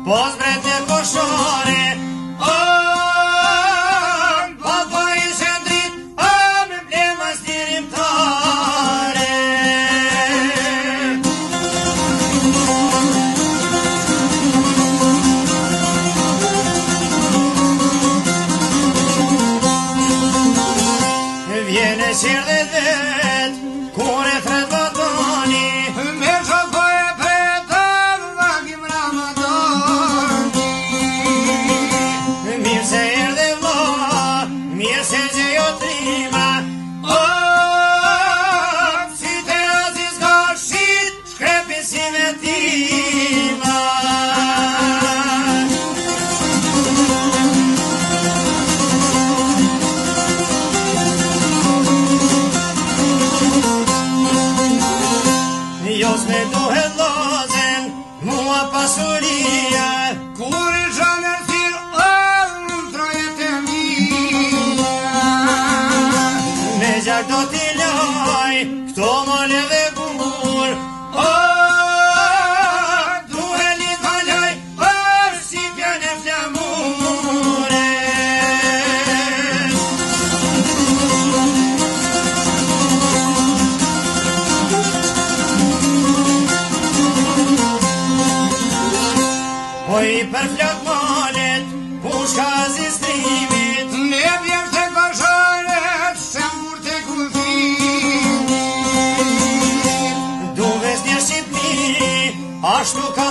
po zbrete koshore, po ishe ndrit, me blema stirimtare. Vjene qirë dhe vet, kur e thret vatani, me shoko e pretan, vagim Ramadani. Mirë se erdhe vlla, mirë se gjejo trima, si te aziz ka shit, shkrepin si me tima. Jos me duhet lozen, mua pasuria, kur i shaner thirë, në trojet e mija. Me gjak do t'i laj, këto mole dhe gur, duhe li t'alaj, si pjane flamure. Poj për flok molet, pushka zistrimit, ne vjerë të koshoret, se mur të kufimit. Duves një Shqipni, ashtu ka